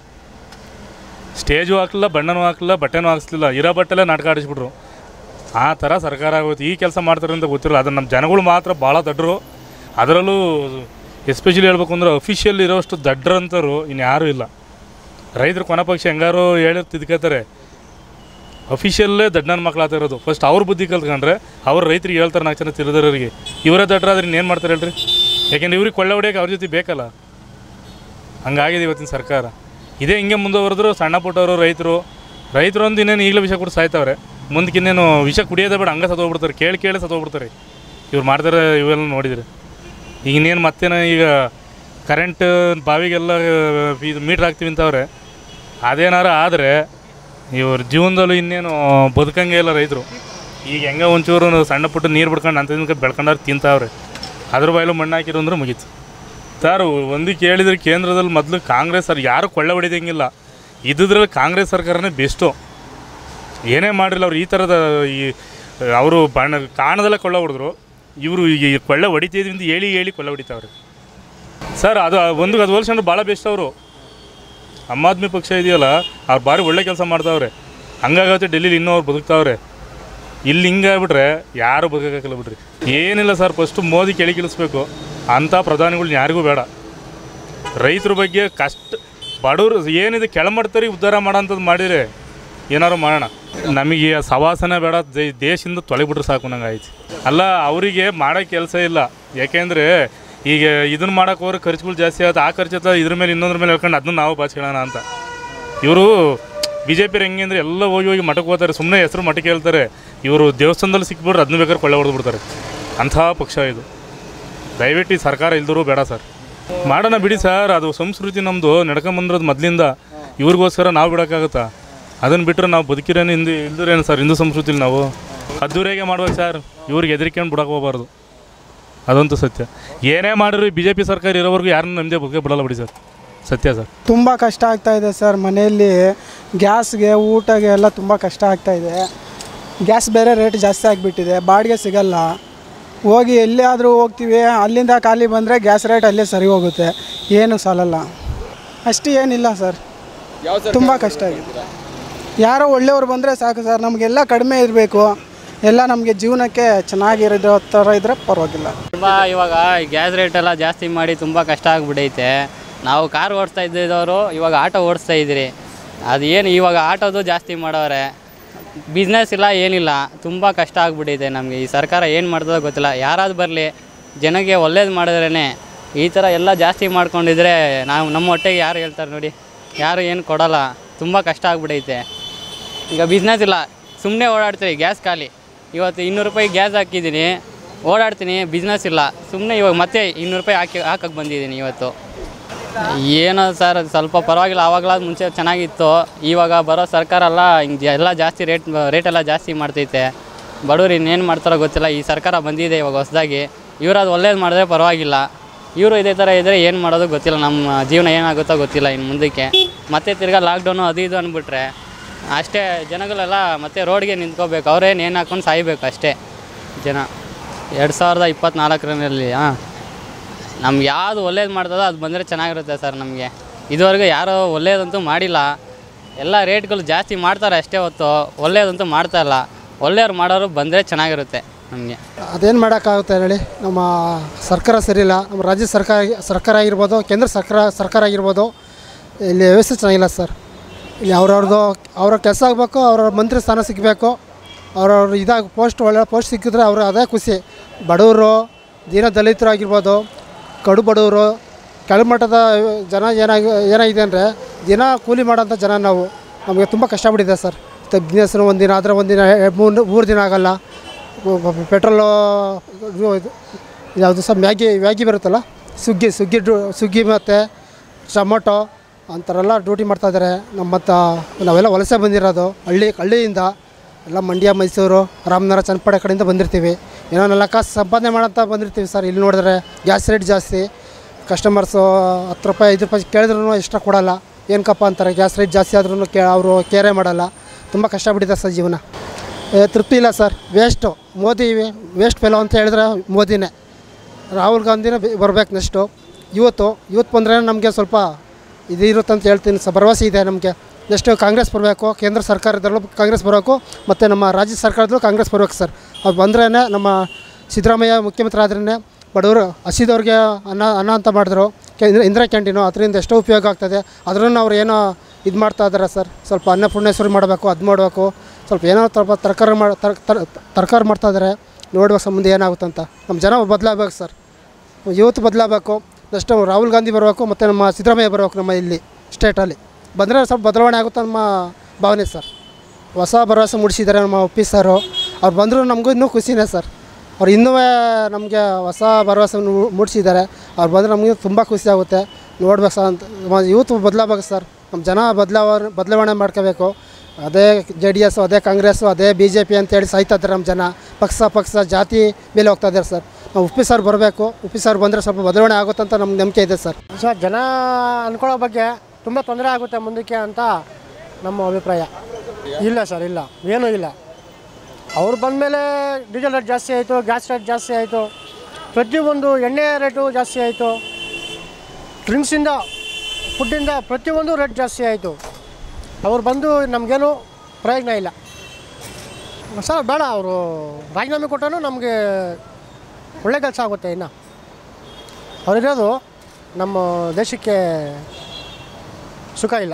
ಸ್ಟೇಜು ಹಾಕಲಿಲ್ಲ, ಬಣ್ಣನೂ ಹಾಕಲಿಲ್ಲ, ಬಟ್ಟೆನೂ ಹಾಕಿಸ್ಲಿಲ್ಲ, ಇರೋ ಬಟ್ಟೆಲ್ಲೇ ನಾಟಕ ಆಡಿಸ್ಬಿಟ್ರು. ಆ ಥರ ಸರ್ಕಾರ ಆಗೋಯ್ತು. ಈ ಕೆಲಸ ಮಾಡ್ತಾರೆ ಅಂತ ಗೊತ್ತಿರಲ್ಲ. ಅದನ್ನು ನಮ್ಮ ಜನಗಳು ಮಾತ್ರ ಭಾಳ ದಡ್ಡರು. ಅದರಲ್ಲೂ ಎಸ್ಪೆಷಲಿ ಹೇಳ್ಬೇಕು ಅಂದರೆ ಅಫಿಷಿಯಲ್ ಇರೋಷ್ಟು ದಡ್ಡರಂತರು ಇನ್ಯಾರೂ ಇಲ್ಲ. ರೈತರು ಕೊನೆಪಕ್ಷ ಹೆಂಗಾರು ಹೇಳಿ ತಿದ್ಕೋತಾರೆ. ಅಫಿಷಿಯಲ್ಲೇ ದಡ್ಡನ ಮಕ್ಕಳಾಗ್ತಾ ಇರೋದು. ಫಸ್ಟ್ ಅವ್ರ ಬುದ್ಧಿ ಕಲ್ತ್ಕೊಂಡ್ರೆ ಅವ್ರು ರೈತರಿಗೆ ಹೇಳ್ತಾರೆ 4 ಜನ ತಿರುದರಿಗೆ. ಇವರೇ ದಡ್ಡರಾದ್ರೆ ಇನ್ನೇನು ಮಾಡ್ತಾರೆ ಹೇಳ್ರಿ? ಯಾಕೆಂದ್ರೆ ಇವ್ರಿಗೆ ಕೊಳ್ಳೆ ಹೊಡೆಯೋಕೆ ಅವ್ರ ಜೊತೆ ಬೇಕಲ್ಲ. ಹಂಗಾಗಿದೆ ಇವತ್ತಿನ ಸರ್ಕಾರ. ಇದೇ ಹಿಂಗೆ ಮುಂದುವರೆದ್ರು ಸಣ್ಣ ಪುಟ್ಟವರು ರೈತರು ಒಂದು ಇನ್ನೇನು ಈಗಲೇ ವಿಷ ಕೊಟ್ಟು ಸಾಯ್ತವ್ರೆ. ಮುಂದಕ್ಕೆ ಇನ್ನೇನು ವಿಷ ಕುಡಿಯೋದೇ ಬೇಡ, ಹಂಗೆ ಸತ್ತೋಗ್ಬಿಡ್ತಾರೆ. ಕೇಳಿ ಸತ್ತೋಗ್ಬಿಡ್ತಾರೆ. ಇವ್ರು ಮಾಡ್ತಾರೆ ಇವೆಲ್ಲ ನೋಡಿದರೆ ಈಗ ಇನ್ನೇನು ಮತ್ತೇನೋ ಈಗ ಕರೆಂಟ್ ಬಾವಿಗೆಲ್ಲ ಇದು ಮೀಟ್ರ್ ಹಾಕ್ತೀವಿ ಅಂತವ್ರೆ. ಅದೇನಾರು ಆದರೆ ಇವ್ರ ಜೀವನದಲ್ಲೂ ಇನ್ನೇನು ಬದುಕಂಗೆ ಇಲ್ಲ ರೈತರು. ಈಗ ಹೆಂಗೆ ಒಂಚೂರು ಸಣ್ಣ ಪುಟ್ಟ ನೀರು ಬಿಡ್ಕೊಂಡು ಅಂಥದಕ್ಕೆ ಬೆಳ್ಕೊಂಡವ್ರು ತಿಂತಾವ್ರೆ. ಅದ್ರ ಬಾಯಲ್ಲೂ ಮಣ್ಣು ಹಾಕಿರು ಅಂದ್ರೆ ಮುಗೀತು ಸರ್. ಒಂದು ಕೇಳಿದರೆ ಕೇಂದ್ರದಲ್ಲಿ ಮೊದಲು ಕಾಂಗ್ರೆಸ್ ಅವ್ರು ಯಾರು ಕೊಳ್ಳೆ ಹೊಡಿದಂಗಿಲ್ಲ. ಇದ್ರಲ್ಲಿ ಕಾಂಗ್ರೆಸ್ ಸರ್ಕಾರನೇ ಬೆಸ್ಟು. ಏನೇ ಮಾಡಿರಲಿಲ್ಲ ಅವ್ರು ಈ ಥರದ ಈ ಅವರು ಕಾಣದಲ್ಲೇ ಕೊಳ್ಳೆ ಹೊಡೆದ್ರು. ಇವರು ಈಗ ಕೊಳ್ಳೆ ಹೊಡಿತಿದ್ವಿ ಅಂತ ಹೇಳಿ ಕೊಳ್ಳೆ ಹೊಡಿತಾವ್ರೆ ಸರ್. ಅದು ಅದು ಹೋಲ್ಸ್ಕೊಂಡ್ರೆ ಭಾಳ ಬೆಸ್ಟ್ ಅವರು. ಆಮ್ ಆದ್ಮಿ ಪಕ್ಷ ಇದೆಯಲ್ಲ, ಅವ್ರು ಭಾರಿ ಒಳ್ಳೆ ಕೆಲಸ ಮಾಡ್ತಾವ್ರೆ. ಹಂಗಾಗತ್ತೆ ಡೆಲ್ಲಿಲಿ ಇನ್ನೂ ಅವ್ರು ಬದುಕ್ತಾವ್ರೆ. ಇಲ್ಲಿ ಹಿಂಗಾಗ್ಬಿಟ್ರೆ ಯಾರು ಬದುಕಾಗಲ್ಲ ಬಿಡ್ರಿ. ಏನಿಲ್ಲ ಸರ್, ಫಸ್ಟು ಮೋದಿ ಕೆಳಗಿಳಿಸ್ಬೇಕು. ಅಂಥ ಪ್ರಧಾನಿಗಳ್ನ ಯಾರಿಗೂ ಬೇಡ. ರೈತರ ಬಗ್ಗೆ ಬಡವರು ಏನಿದೆ ಕೆಳಮಟ್ಟದವ್ರಿಗೆ ಉದ್ಧಾರ ಮಾಡೋಂಥದ್ದು ಮಾಡಿದರೆ ಏನಾರು ಮಾಡೋಣ. ನಮಗೆ ಸವಾಸನೆ ಬೇಡ, ದೇಶದಿಂದ ತೊಳೆಬಿಟ್ರೆ ಸಾಕು ನಂಗೆ ಆಯ್ತು. ಅಲ್ಲ, ಅವರಿಗೆ ಮಾಡೋ ಕೆಲಸ ಇಲ್ಲ. ಯಾಕೆಂದರೆ ಈಗ ಇದನ್ನು ಮಾಡೋಕೆ ಹೋದ್ರೆ ಖರ್ಚುಗಳು ಜಾಸ್ತಿ ಆಗುತ್ತೆ. ಆ ಖರ್ಚು ಇದ್ರ ಮೇಲೆ ಇನ್ನೊಂದ್ರ ಮೇಲೆ ಹೇಳ್ಕೊಂಡು ಅದನ್ನು ನಾವು ಬಾಚ್ಕೊಳ್ಳೋಣ ಅಂತ. ಇವರು ಬಿ ಜೆ ಪಿ ಹೆಂಗೆ ಅಂದರೆ ಎಲ್ಲ ಹೋಗಿ ಮಠಕ್ಕೆ ಹೋಗ್ತಾರೆ. ಸುಮ್ಮನೆ ಹೆಸರು ಮಠಕ್ಕೆ ಹೇಳ್ತಾರೆ. ಇವರು ದೇವಸ್ಥಾನದಲ್ಲಿ ಸಿಕ್ಬಿಟ್ರೆ ಅದನ್ನ ಬೇಕಾದ್ರೆ ಕೊಳ್ಳೆ ಹೊಡೆದ್ಬಿಡ್ತಾರೆ. ಅಂಥ ಪಕ್ಷ ಇದು. ದಯವಿಟ್ಟು ಈ ಸರ್ಕಾರ ಇಲ್ದರೂ ಬೇಡ ಸರ್. ಮಾಡೋಣ ಬಿಡಿ ಸರ್. ಅದು ಸಂಸ್ಕೃತಿ ನಮ್ಮದು ನಡ್ಕೊಂಬಂದ್ರದ್ದು ಮೊದಲಿಂದ. ಇವ್ರಿಗೋಸ್ಕರ ನಾವು ಬಿಡೋಕ್ಕಾಗುತ್ತಾ? ಅದನ್ನು ಬಿಟ್ಟರೆ ನಾವು ಬದುಕಿರೇನು ಇಲ್ದಿರೇನು ಸರ್ ಹಿಂದೂ ಸಂಸ್ಕೃತಿಲಿ ನಾವು ಅದ್ದೂರಿಯಾಗೆ ಮಾಡ್ಬೇಕು ಸರ್. ಇವ್ರಿಗೆ ಹೆದರಿಕೊಂಡು ಬಿಡೋಕೆ ಹೋಗಬಾರ್ದು. ಅದಂತೂ ಸತ್ಯ. ಏನೇ ಮಾಡಿದ್ರು ಬಿ ಜೆ ಪಿ ಸರ್ಕಾರ ಇರೋವರೆಗೂ ಯಾರನ್ನೂ ನಮ್ಮದೇ ಬಗ್ಗೆ ಬಿಡಲ್ಲ ಬಿಡಿ ಸರ್. ಸತ್ಯ ಸರ್.
ತುಂಬ ಕಷ್ಟ ಆಗ್ತಾಯಿದೆ ಸರ್. ಮನೆಯಲ್ಲಿ ಗ್ಯಾಸ್ಗೆ ಊಟಗೆ ಎಲ್ಲ ತುಂಬ ಕಷ್ಟ ಆಗ್ತಾಯಿದೆ. ಗ್ಯಾಸ್ ಬೇರೆ ರೇಟ್ ಜಾಸ್ತಿ ಆಗಿಬಿಟ್ಟಿದೆ. ಬಾಡಿಗೆ ಸಿಗಲ್ಲ. ಹೋಗಿ ಎಲ್ಲಿಯಾದರೂ ಹೋಗ್ತೀವಿ, ಅಲ್ಲಿಂದ ಖಾಲಿ ಬಂದರೆ ಗ್ಯಾಸ್ ರೇಟ್ ಅಲ್ಲೇ ಸರಿ ಹೋಗುತ್ತೆ. ಏನು ಸಾಲಲ್ಲ. ಅಷ್ಟು ಏನಿಲ್ಲ ಸರ್. ತುಂಬ ಕಷ್ಟ ಆಗಿದೆ. ಯಾರೋ ಒಳ್ಳೆಯವ್ರು ಬಂದರೆ ಸಾಕು ಸರ್. ನಮಗೆಲ್ಲ ಕಡಿಮೆ ಇರಬೇಕು. ಎಲ್ಲ ನಮಗೆ ಜೀವನಕ್ಕೆ ಚೆನ್ನಾಗಿರೋ ಥರ ಇದ್ದರೆ ಪರವಾಗಿಲ್ಲ.
ತುಂಬ ಇವಾಗ ಗ್ಯಾಸ್ ರೇಟ್ ಎಲ್ಲ ಜಾಸ್ತಿ ಮಾಡಿ ತುಂಬ ಕಷ್ಟ ಆಗಿಬಿಟ್ಟೈತೆ. ನಾವು ಕಾರ್ ಓಡಿಸ್ತಾ ಇದ್ದಿದ್ದವರು ಇವಾಗ ಆಟೋ ಓಡಿಸ್ತಾ ಇದ್ದೀರಿ. ಅದು ಏನು ಇವಾಗ ಆಟೋದು ಜಾಸ್ತಿ ಮಾಡೋರೆ. ಬಿಸ್ನೆಸ್ ಇಲ್ಲ, ಏನಿಲ್ಲ. ತುಂಬ ಕಷ್ಟ ಆಗಿಬಿಟ್ಟಿದೆ ನಮಗೆ. ಈ ಸರ್ಕಾರ ಏನು ಮಾಡ್ತದೋ ಗೊತ್ತಿಲ್ಲ. ಯಾರಾದ್ರು ಬರಲಿ, ಜನಕ್ಕೆ ಒಳ್ಳೇದು ಮಾಡಿದ್ರೇ. ಈ ಥರ ಎಲ್ಲ ಜಾಸ್ತಿ ಮಾಡ್ಕೊಂಡಿದ್ರೆ ನಮ್ಮ ಹೊಟ್ಟೆಗೆ ಯಾರು ಹೇಳ್ತಾರೆ ನೋಡಿ, ಯಾರು ಏನು ಕೊಡೋಲ್ಲ. ತುಂಬ ಕಷ್ಟ ಆಗಿಬಿಟ್ಟೈತೆ. ಈಗ ಬಿಸ್ನೆಸ್ ಇಲ್ಲ, ಸುಮ್ಮನೆ ಓಡಾಡ್ತೀವಿ. ಗ್ಯಾಸ್ ಖಾಲಿ. ಇವತ್ತು 200 ರೂಪಾಯಿ ಗ್ಯಾಸ್ ಹಾಕಿದ್ದೀನಿ, ಓಡಾಡ್ತೀನಿ. ಬಿಸ್ನೆಸ್ ಇಲ್ಲ, ಸುಮ್ಮನೆ ಇವಾಗ ಮತ್ತೆ 200 ರೂಪಾಯಿ ಹಾಕಕ್ಕೆ ಬಂದಿದ್ದೀನಿ ಇವತ್ತು. ಏನೋ ಸರ್, ಸ್ವಲ್ಪ ಪರವಾಗಿಲ್ಲ. ಆವಾಗಲಾದ ಮುಂಚೆ ಚೆನ್ನಾಗಿತ್ತು. ಇವಾಗ ಬರೋ ಸರ್ಕಾರ ಎಲ್ಲ ಹಿಂಗೆ ಎಲ್ಲ ಜಾಸ್ತಿ ರೇಟೆಲ್ಲ ಜಾಸ್ತಿ ಮಾಡ್ತೈತೆ. ಬಡವ್ರು ಇನ್ನೇನು ಮಾಡ್ತಾರೋ ಗೊತ್ತಿಲ್ಲ. ಈ ಸರ್ಕಾರ ಬಂದಿದೆ ಇವಾಗ ಹೊಸದಾಗಿ. ಇವರು ಅದು ಒಳ್ಳೇದು ಮಾಡಿದ್ರೆ ಪರವಾಗಿಲ್ಲ. ಇವರು ಇದೇ ಥರ ಇದ್ದರೆ ಏನು ಮಾಡೋದು ಗೊತ್ತಿಲ್ಲ. ನಮ್ಮ ಜೀವನ ಏನಾಗುತ್ತೋ ಗೊತ್ತಿಲ್ಲ ಇನ್ನು ಮುಂದಕ್ಕೆ. ಮತ್ತೆ ತಿರ್ಗಾ ಲಾಕ್ಡೌನು ಅದು ಇದು ಅಂದ್ಬಿಟ್ರೆ ಅಷ್ಟೇ. ಜನಗಳೆಲ್ಲ ಮತ್ತೆ ರೋಡ್ಗೆ ನಿಂತ್ಕೋಬೇಕು. ಅವ್ರೇನು ಏನು ಹಾಕೊಂಡು ಸಾಯ್ಬೇಕು ಅಷ್ಟೇ ಜನ. 2024ರಲ್ಲಿ ನಮ್ಗೆ ಯಾವುದು ಒಳ್ಳೇದು ಮಾಡ್ತದೋ ಅದು ಬಂದರೆ ಚೆನ್ನಾಗಿರುತ್ತೆ ಸರ್. ನಮಗೆ ಇದುವರೆಗೂ ಯಾರೂ ಒಳ್ಳೇದಂತೂ ಮಾಡಿಲ್ಲ. ಎಲ್ಲ ರೇಟ್ಗಳು ಜಾಸ್ತಿ ಮಾಡ್ತಾರೆ ಅಷ್ಟೇ ಹೊತ್ತು ಒಳ್ಳೇದಂತೂ ಮಾಡ್ತಾಯಿಲ್ಲ. ಒಳ್ಳೆಯವ್ರು ಮಾಡೋರು ಬಂದರೆ ಚೆನ್ನಾಗಿರುತ್ತೆ ನಮಗೆ.
ಅದೇನು ಮಾಡೋಕ್ಕಾಗುತ್ತೆ ಹೇಳಿ. ನಮ್ಮ ಸರ್ಕಾರ ಸರಿಯಿಲ್ಲ. ನಮ್ಮ ರಾಜ್ಯ ಸರ್ಕಾರ ಆಗಿರ್ಬೋದು, ಕೇಂದ್ರ ಸರ್ಕಾರ ಆಗಿರ್ಬೋದು, ಇಲ್ಲಿ ವ್ಯವಸ್ಥೆ ಚೆನ್ನಾಗಿಲ್ಲ ಸರ್. ಇಲ್ಲಿ ಅವ್ರ ಕೆಲಸ ಆಗಬೇಕು. ಅವ್ರವ್ರ ಮಂತ್ರಿ ಸ್ಥಾನ ಸಿಗಬೇಕು. ಅವ್ರವ್ರ ಒಳ್ಳೆ ಪೋಸ್ಟ್ ಸಿಕ್ಕಿದ್ರೆ ಅವರು ಅದೇ ಖುಷಿ. ಬಡವರು, ದೀನ ದಲಿತರು ಆಗಿರ್ಬೋದು, ಕಡು ಬಡವರು, ಕೆಳಮಟ್ಟದ ಜನ ಏನಾಗಿದೆ ಅಂದರೆ ದಿನ ಕೂಲಿ ಮಾಡೋಂಥ ಜನ ನಾವು. ನಮಗೆ ತುಂಬ ಕಷ್ಟಪಟ್ಟಿದೆ ಸರ್. ಬಿಸ್ನೆಸ್ನು ಒಂದಿನ ಆದರೆ ಒಂದಿನ 3 ದಿನ ಆಗೋಲ್ಲ. ಪೆಟ್ರೋಲು ಯಾವುದು ಸರ್ ಮ್ಯಾಗಿ ಬರುತ್ತಲ್ಲ, ಸ್ವಿಗ್ಗಿ ಮತ್ತು ಟೊಮೊಟೊ ಅಂಥರೆಲ್ಲ ಡ್ಯೂಟಿ ಮಾಡ್ತಾಯಿದ್ದಾರೆ. ನಾವೆಲ್ಲ ವಲಸೆ ಬಂದಿರೋದು ಹಳ್ಳಿಯಿಂದ ಎಲ್ಲ ಮಂಡ್ಯ, ಮೈಸೂರು, ರಾಮನಗರ, ಚನ್ನಪಟ್ಟಣ ಕಡೆಯಿಂದ ಬಂದಿರ್ತೀವಿ. ಏನೋ 4 ಕಾಸು ಸಂಪಾದನೆ ಮಾಡೋಂತ ಬಂದಿರ್ತೀವಿ ಸರ್. ಇಲ್ಲಿ ನೋಡಿದ್ರೆ ಗ್ಯಾಸ್ ರೇಟ್ ಜಾಸ್ತಿ. ಕಸ್ಟಮರ್ಸು 10 ರೂಪಾಯಿ 5 ರೂಪಾಯಿ ಕೇಳಿದ್ರೂ ಎಕ್ಸ್ಟ್ರಾ ಕೊಡೋಲ್ಲ. ಏನಕ್ಕಪ್ಪ ಅಂತಾರೆ. ಗ್ಯಾಸ್ ರೇಟ್ ಜಾಸ್ತಿ ಆದ್ರೂ ಅವರು ಕೇರೆ ಮಾಡೋಲ್ಲ. ತುಂಬ ಕಷ್ಟಪಟ್ಟಿದೆ ಸರ್ ಜೀವನ. ತೃಪ್ತಿ ಇಲ್ಲ ಸರ್. ಮೋದಿ ವೇಸ್ಟ್ ಫೆಲೋ ಅಂತ ಹೇಳಿದ್ರೆ ಮೋದಿನೇ. ರಾಹುಲ್ ಗಾಂಧಿನೇ ಬರಬೇಕು ನೆಕ್ಸ್ಟು. ಇವತ್ತು ಬಂದರೆ ನಮಗೆ ಸ್ವಲ್ಪ ಇದು ಇರುತ್ತೆ ಅಂತ ಹೇಳ್ತೀನಿ ಸರ್. ಭರವಸೆ ಇದೆ ನಮಗೆ. ನೆಕ್ಸ್ಟು ಕಾಂಗ್ರೆಸ್ ಬರಬೇಕು. ಕೇಂದ್ರ ಸರ್ಕಾರದಲ್ಲೂ ಕಾಂಗ್ರೆಸ್ ಬರಬೇಕು ಮತ್ತು ನಮ್ಮ ರಾಜ್ಯ ಸರ್ಕಾರದಲ್ಲೂ ಕಾಂಗ್ರೆಸ್ ಬರಬೇಕು ಸರ್. ಅದು ಬಂದ್ರೇ ನಮ್ಮ ಸಿದ್ದರಾಮಯ್ಯ ಮುಖ್ಯಮಂತ್ರಿ ಆದ್ರೇ ಬಡವರು ಹಸಿದವ್ರಿಗೆ ಅನ್ನ ಅಂತ ಮಾಡಿದ್ರು. ಇಂದಿರಾ ಕ್ಯಾಂಟೀನು, ಅದರಿಂದ ಎಷ್ಟೋ ಉಪಯೋಗ ಆಗ್ತದೆ. ಅದನ್ನು ಅವ್ರು ಏನೋ ಇದು ಮಾಡ್ತಾ ಇದ್ದಾರೆ ಸರ್. ಸ್ವಲ್ಪ ಅನ್ನಪೂರ್ಣೇಶ್ವರಿ ಮಾಡಬೇಕು, ಅದು ಮಾಡಬೇಕು. ಸ್ವಲ್ಪ ಏನೋ ತರಕಾರಿ ಮಾಡ್ತಾಯಿದ್ದಾರೆ. ನೋಡ್ಬೇಕು ಸರ್ ಮುಂದೆ ಏನಾಗುತ್ತಂತ. ನಮ್ಮ ಜನ ಬದಲಾಗಬೇಕು ಸರ್. ಯೂತ್ ಬದಲಾಗಬೇಕು. ನೆಕ್ಸ್ಟ್ ರಾಹುಲ್ ಗಾಂಧಿ ಬರಬೇಕು ಮತ್ತು ನಮ್ಮ ಸಿದ್ದರಾಮಯ್ಯ ಬರಬೇಕು. ನಮ್ಮ ಇಲ್ಲಿ ಸ್ಟೇಟಲ್ಲಿ ಬಂದರೆ ಸ್ವಲ್ಪ ಬದಲಾವಣೆ ಆಗುತ್ತೆ ನಮ್ಮ ಭಾವನೆ ಸರ್. ಹೊಸ ಭರವಸೆ ಮೂಡಿಸಿದ್ದಾರೆ ನಮ್ಮ ಆಫೀಸರು. ಅವ್ರು ಬಂದರೂ ನಮಗೂ ಇನ್ನೂ ಖುಷಿನೇ ಸರ್. ಅವ್ರು ಇನ್ನೂ ನಮಗೆ ಹೊಸ ಭರವಸೆಯನ್ನು ಮೂಡಿಸಿದ್ದಾರೆ. ಅವ್ರು ಬಂದರೆ ನಮಗೆ ತುಂಬ ಖುಷಿ ಆಗುತ್ತೆ. ನೋಡ್ಬೇಕು ಸರ್ ಅಂತ ಯೂತ್ ಬದಲಾಗಬೇಕು ಸರ್. ನಮ್ಮ ಜನ ಬದಲಾವಣೆ ಮಾಡ್ಕೋಬೇಕು. ಅದೇ JDS, ಅದೇ ಕಾಂಗ್ರೆಸ್ಸು, ಅದೇ BJP ಅಂತೇಳಿ ಸಾಯ್ತಾ ಇದ್ದಾರೆ ನಮ್ಮ ಜನ. ಪಕ್ಷ ಜಾತಿ ಮೇಲೆ ಹೋಗ್ತಾ ಇದ್ದಾರೆ ಸರ್. ನಾವು ಉಪ್ಪಿ ಸರ್ ಬರಬೇಕು. ಉಪ್ಪಿ ಸರ್ ಬಂದರೆ ಸ್ವಲ್ಪ ಬದಲಾವಣೆ ಆಗುತ್ತೆ ಅಂತ ನಮ್ಗೆ ನಂಬಿಕೆ ಇದೆ ಸರ್. ಸರ್ ಜನ ಅಂದ್ಕೊಳ್ಳೋ ಬಗ್ಗೆ ತುಂಬ ತೊಂದರೆ ಆಗುತ್ತೆ ಮುಂದಕ್ಕೆ ಅಂತ ನಮ್ಮ ಅಭಿಪ್ರಾಯ. ಇಲ್ಲ ಸರ್, ಇಲ್ಲ, ಏನೂ ಇಲ್ಲ. ಅವ್ರು ಬಂದಮೇಲೆ ಡೀಸೆಲ್ ರೇಟ್ ಜಾಸ್ತಿ ಆಯಿತು, ಗ್ಯಾಸ್ ರೇಟ್ ಜಾಸ್ತಿ ಆಯಿತು, ಪ್ರತಿಯೊಂದು ಎಣ್ಣೆ ರೇಟು ಜಾಸ್ತಿ ಆಯಿತು, ಡ್ರಿಂಕ್ಸಿಂದ ಫುಡ್ಡಿಂದ ಪ್ರತಿಯೊಂದು ರೇಟ್ ಜಾಸ್ತಿ ಆಯಿತು. ಅವ್ರು ಬಂದು ನಮಗೇನು ಪ್ರಯೋಜನ ಇಲ್ಲ ಸರ್. ಬೇಡ, ಅವರು ರಾಜೀನಾಮೆ ಕೊಟ್ಟರೂ ನಮಗೆ ಒಳ್ಳೆ ಕೆಲಸ ಆಗುತ್ತೆ. ಇನ್ನು ಅವರಿರೋದು ನಮ್ಮ ದೇಶಕ್ಕೆ ಸುಖ ಇಲ್ಲ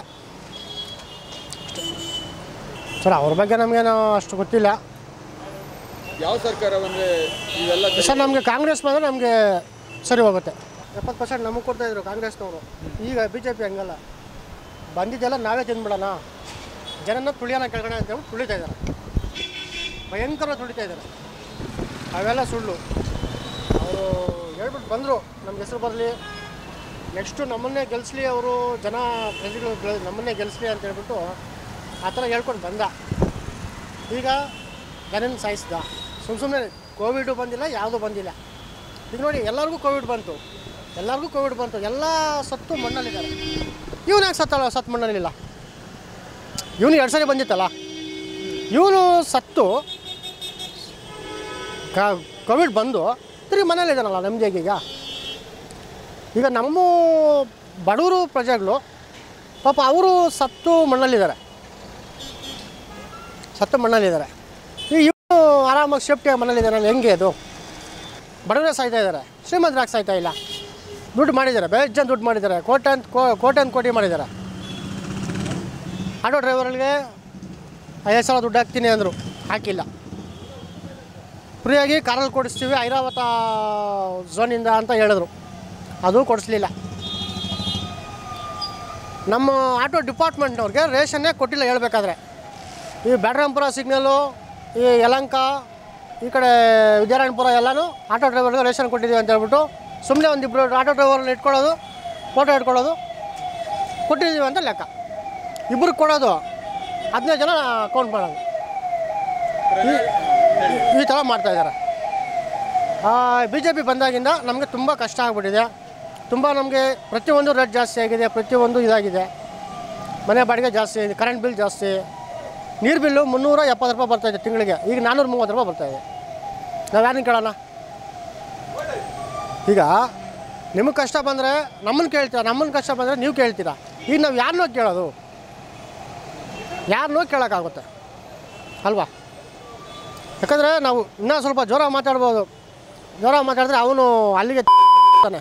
ಸರ್. ಅವ್ರ ಬಗ್ಗೆ ನಮಗೇನು ಅಷ್ಟು ಗೊತ್ತಿಲ್ಲ.
ಯಾವ ಸರ್ಕಾರ ಬಂದರೆ ಇವೆಲ್ಲ
ಸರ್ ನಮಗೆ ಕಾಂಗ್ರೆಸ್ ಬಂದರೆ ನಮಗೆ ಸರಿ ಹೋಗುತ್ತೆ. 70% ನಮಗೆ ಕೊಡ್ತಾಯಿದ್ರು ಕಾಂಗ್ರೆಸ್ನವರು. ಈಗ BJP ಹಂಗಲ್ಲ. ಬಂದಿದ್ದೆಲ್ಲ ನಾವೇ ತಿಂದ್ಬಿಡೋಣ, ಜನನ ತುಳಿಯೋಣ ಕೆಳಗಡೆ ಅಂತೇಳಿ ತುಳಿತಾ ಇದ್ದಾರೆ. ಭಯಂಕರ ತುಳಿತಾ ಇದ್ದಾರೆ. ಅವೆಲ್ಲ ಸುಳ್ಳು. ಅವರು ಹೇಳ್ಬಿಟ್ಟು ಬಂದರು ನಮ್ಗೆ ಹೆಸರು ಬರಲಿ, ನೆಕ್ಸ್ಟು ನಮ್ಮನ್ನೇ ಗೆಲ್ಲಿಸ್ಲಿ, ಅವರು ಜನ ಪ್ರಜೆಗಳು ನಮ್ಮನ್ನೇ ಗೆಲ್ಲಿಸ್ಲಿ ಅಂತ ಹೇಳ್ಬಿಟ್ಟು ಆ ಥರ ಹೇಳ್ಕೊಂಡು ಬಂದ. ಈಗ ಜನನ ಸಾಯಿಸ್ದ. ಸುಮ್ಮನೆ ಕೋವಿಡು ಬಂದಿಲ್ಲ, ಯಾವುದೂ ಬಂದಿಲ್ಲ. ಈಗ ನೋಡಿ ಎಲ್ಲರಿಗೂ ಕೋವಿಡ್ ಬಂತು, ಎಲ್ಲ ಸತ್ತು ಮಣ್ಣಲ್ಲಿದ್ದಾರೆ. ಇವನು ಯಾಕೆ ಸತ್ತು ಮಣ್ಣಲ್ಲಿಲ್ಲ? ಇವನು 2 ಸರಿ ಬಂದಿತ್ತಲ್ಲ, ಇವನು ಸತ್ತು ಕೋವಿಡ್ ಬಂದು ತಿರುಗಿ ಮನೇಲಿದ್ದಾನಲ್ಲ ನೆಮ್ಮದಿಯಾಗಿ. ಈಗ ನಮ್ಮ ಬಡವರು ಪ್ರಜೆಗಳು ಪಾಪ ಅವರು ಸತ್ತು ಮಣ್ಣಲ್ಲಿದ್ದಾರೆ. ಈಗ ಇವನು ಆರಾಮಾಗಿ ಸೇಫ್ಟಿಯಾಗಿ ಮನೇಲಿದ್ದಾನಲ್ಲ, ಹೆಂಗೆ ಅದು? ಬಡವರೇ ಸಾಯ್ತಾ ಇದ್ದಾರೆ, ಶ್ರೀಮಂತರಾಗಿ ಸಾಯ್ತಾ ಇಲ್ಲ. ದುಡ್ಡು ಮಾಡಿದ್ದಾರೆ, ಬೇಜಾನ್ ದುಡ್ಡು ಮಾಡಿದ್ದಾರೆ, ಕೋಟಿ ಮಾಡಿದ್ದಾರೆ. ಆಟೋ ಡ್ರೈವರ್ಗಳಿಗೆ 50,000 ದುಡ್ಡು ಹಾಕ್ತೀನಿ ಅಂದರು, ಹಾಕಿಲ್ಲ. ಫ್ರೀಯಾಗಿ ಕಾರಲ್ಲಿ ಕೊಡಿಸ್ತೀವಿ ಐರಾವತ ಝೋನಿಂದ ಅಂತ ಹೇಳಿದ್ರು, ಅದು ಕೊಡಿಸ್ಲಿಲ್ಲ. ನಮ್ಮ ಆಟೋ ಡಿಪಾರ್ಟ್ಮೆಂಟ್ನವ್ರಿಗೆ ರೇಷನ್ನೇ ಕೊಟ್ಟಿಲ್ಲ ಹೇಳ್ಬೇಕಾದ್ರೆ. ಈ ಬ್ಯಾಡ್ರಾಂಪುರ ಸಿಗ್ನಲ್ಲು, ಈ ಯಲಂಕ, ಈ ಕಡೆ ವಿದ್ಯಾರಾಯಣಪುರ ಎಲ್ಲನೂ ಆಟೋ ಡ್ರೈವರ್ಗೆ ರೇಷನ್ ಕೊಟ್ಟಿದ್ದೀವಿ ಅಂತ ಹೇಳ್ಬಿಟ್ಟು ಸುಮ್ಮನೆ ಒಂದಿಬ್ಬರು ಆಟೋ ಡ್ರೈವರ್ನ ಇಟ್ಕೊಳ್ಳೋದು, ಫೋಟೋ ಇಟ್ಕೊಳ್ಳೋದು, ಕೊಟ್ಟಿದ್ದೀವಿ ಅಂತ ಲೆಕ್ಕ. ಇಬ್ಬರಿಗೆ ಕೊಡೋದು, 15 ಜನ ಕೌಂಟ್ ಮಾಡೋದು. ಈ ಥರ ಮಾಡ್ತಾಯಿದ್ದಾರೆ. BJP ಬಂದಾಗಿಂದ ನಮಗೆ ತುಂಬ ಕಷ್ಟ ಆಗಿಬಿಟ್ಟಿದೆ. ತುಂಬ ನಮಗೆ ಪ್ರತಿಯೊಂದು ರೇಟ್ ಜಾಸ್ತಿ ಆಗಿದೆ, ಪ್ರತಿಯೊಂದು ಇದಾಗಿದೆ. ಮನೆ ಬಾಡಿಗೆ ಜಾಸ್ತಿ, ಕರೆಂಟ್ ಬಿಲ್ ಜಾಸ್ತಿ, ನೀರು ಬಿಲ್ಲು 370 ರೂಪಾಯಿ ಬರ್ತಾಯಿದೆ ತಿಂಗಳಿಗೆ. ಈಗ 430 ರೂಪಾಯಿ ಬರ್ತಾಯಿದೆ. ನಾವು ಯಾರನ್ನ ಕೇಳೋಣ? ಈಗ ನಿಮಗೆ ಕಷ್ಟ ಬಂದರೆ ನಮ್ಮನ್ನು ಕೇಳ್ತೀರಾ, ನಮ್ಮನ್ನು ಕಷ್ಟ ಬಂದರೆ ನೀವು ಕೇಳ್ತೀರಾ. ಈಗ ನಾವು ಯಾರನ್ನೋ ಕೇಳೋದು? ಯಾರನ್ನೋ ಕೇಳೋಕ್ಕಾಗುತ್ತೆ ಅಲ್ವಾ? ಯಾಕಂದರೆ ನಾವು ಇನ್ನೂ ಸ್ವಲ್ಪ ಜೋರಾಗಿ ಮಾತಾಡ್ಬೋದು. ಜೋರಾಗಿ ಮಾತಾಡಿದ್ರೆ ಅವನು ಅಲ್ಲಿಗೆ ತಾನೆ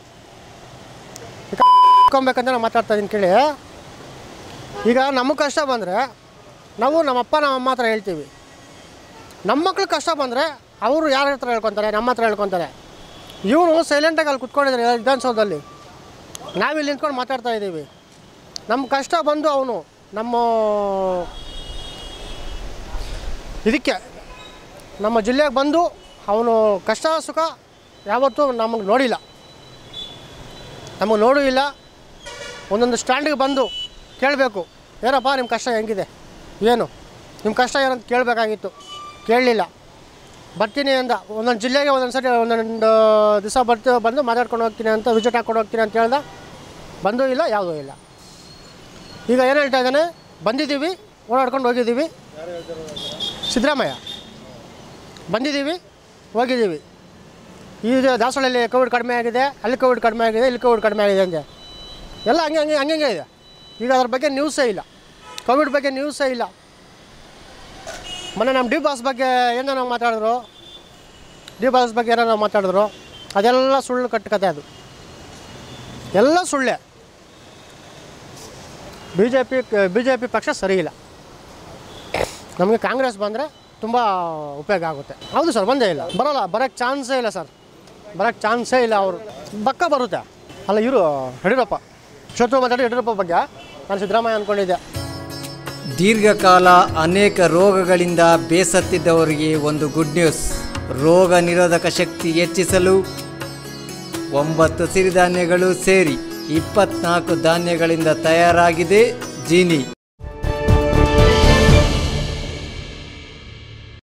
ಇಟ್ಕೊಬೇಕಂತ ನಾನು ಮಾತಾಡ್ತಾ ಇದ್ದೀನಿ ಕೇಳಿ. ಈಗ ನಮಗೆ ಕಷ್ಟ ಬಂದರೆ ನಾವು ನಮ್ಮಪ್ಪ ನಮ್ಮಮ್ಮ ಹತ್ರ ಹೇಳ್ತೀವಿ. ನಮ್ಮ ಮಕ್ಳು ಕಷ್ಟ ಬಂದರೆ ಅವರು ಯಾರ ಹತ್ರ ಹೇಳ್ಕೊತಾರೆ? ನಮ್ಮ ಹತ್ರ ಹೇಳ್ಕೊತಾರೆ. ಇವನು ಸೈಲೆಂಟಾಗಿ ಅಲ್ಲಿ ಕುತ್ಕೊಂಡಿದ್ದಾರೆ ವಿಧಾನಸೌಧದಲ್ಲಿ, ನಾವಿಲ್ಲಿ ನಿಂತ್ಕೊಂಡು ಮಾತಾಡ್ತಾ ಇದ್ದೀವಿ. ನಮ್ಮ ಕಷ್ಟ ಬಂದು ಅವನು ನಮ್ಮ ಇದಕ್ಕೆ ನಮ್ಮ ಜಿಲ್ಲೆಗೆ ಬಂದು ಅವನು ಕಷ್ಟ ಸುಖ ಯಾವತ್ತೂ ನಮಗೆ ನೋಡಿಲ್ಲ, ನಮಗೆ ಇಲ್ಲ. ಒಂದೊಂದು ಸ್ಟ್ಯಾಂಡಿಗೆ ಬಂದು ಕೇಳಬೇಕು, ಏನಪ್ಪ ನಿಮ್ಮ ಕಷ್ಟ ಹೆಂಗಿದೆ, ಏನು ನಿಮ್ಮ ಕಷ್ಟ ಏನಂತ ಕೇಳಬೇಕಾಗಿತ್ತು. ಕೇಳಲಿಲ್ಲ. ಬರ್ತೀನಿ ಅಂದ. ಒಂದೊಂದು ಜಿಲ್ಲೆಗೆ ಒಂದೊಂದು ಸರಿ ಒಂದೊಂದು ದಿವಸ ಬಂದು ಮಾತಾಡ್ಕೊಂಡು ಹೋಗ್ತೀನಿ ಅಂತ, ವಿಸಿಟ್ ಹಾಕ್ಕೊಂಡು ಹೋಗ್ತೀನಿ ಅಂತ ಹೇಳ್ದ. ಬಂದೂ ಇಲ್ಲ, ಯಾವುದೂ ಇಲ್ಲ. ಈಗ ಏನು ಹೇಳ್ತಾ ಇದ್ದಾನೆ? ಬಂದಿದ್ದೀವಿ, ಓಡಾಡ್ಕೊಂಡು ಹೋಗಿದ್ದೀವಿ. ಸಿದ್ದರಾಮಯ್ಯ ಬಂದಿದ್ದೀವಿ, ಹೋಗಿದ್ದೀವಿ. ಈಗ ದಾಸವಾಳಲ್ಲಿ ಕೋವಿಡ್ ಕಡಿಮೆ ಆಗಿದೆ, ಅಲ್ಲಿ ಕೋವಿಡ್ ಕಡಿಮೆ ಆಗಿದೆ, ಇಲ್ಲಿ ಕೋವಿಡ್ ಕಡಿಮೆ ಆಗಿದೆ ಅಂದೆ. ಎಲ್ಲ ಹಂಗೆ ಇದೆ. ಈಗ ಅದ್ರ ಬಗ್ಗೆ ನ್ಯೂಸೇ ಇಲ್ಲ, ಕೋವಿಡ್ ಬಗ್ಗೆ ನ್ಯೂಸೇ ಇಲ್ಲ. ಮೊನ್ನೆ ನಮ್ಮ ಡಿ ಬಾಸ್ ಬಗ್ಗೆ ಏನೋ ಮಾತಾಡಿದ್ರು, ಅದೆಲ್ಲ ಸುಳ್ಳು ಕಟ್ಟುಕತೆ. ಅದು ಎಲ್ಲ ಸುಳ್ಳೆ. ಬಿ ಜೆ ಪಿ ಪಕ್ಷ ಸರಿ ಇಲ್ಲ. ನಮಗೆ ಕಾಂಗ್ರೆಸ್ ಬಂದರೆ ತುಂಬ ಉಪಯೋಗ ಆಗುತ್ತೆ. ಹೌದು ಸರ್, ಬಂದೇ ಇಲ್ಲ, ಬರೋಕ್ಕೆ ಚಾನ್ಸೇ ಇಲ್ಲ ಸರ್, ಅವರು ಪಕ್ಕ ಬರುತ್ತೆ. ಅಲ್ಲ ಇವರು ಯಡಿಯೂರಪ್ಪ ಶತ್ರು ಮಾತಾಡಿ ಯಡಿಯೂರಪ್ಪ ಬಗ್ಗೆ ನಾನು ಸಿದ್ದರಾಮಯ್ಯ ಅಂದ್ಕೊಂಡಿದ್ದೆ.
ದೀರ್ಘಕಾಲ ಅನೇಕ ರೋಗಗಳಿಂದ ಬೇಸತ್ತಿದ್ದವರಿಗೆ ಒಂದು ಗುಡ್ ನ್ಯೂಸ್. ರೋಗ ನಿರೋಧಕ ಶಕ್ತಿ ಹೆಚ್ಚಿಸಲು 9 ಸಿರಿಧಾನ್ಯಗಳು ಸೇರಿ 24 ಧಾನ್ಯಗಳಿಂದ ತಯಾರಾಗಿದೆ ಜೀನಿ.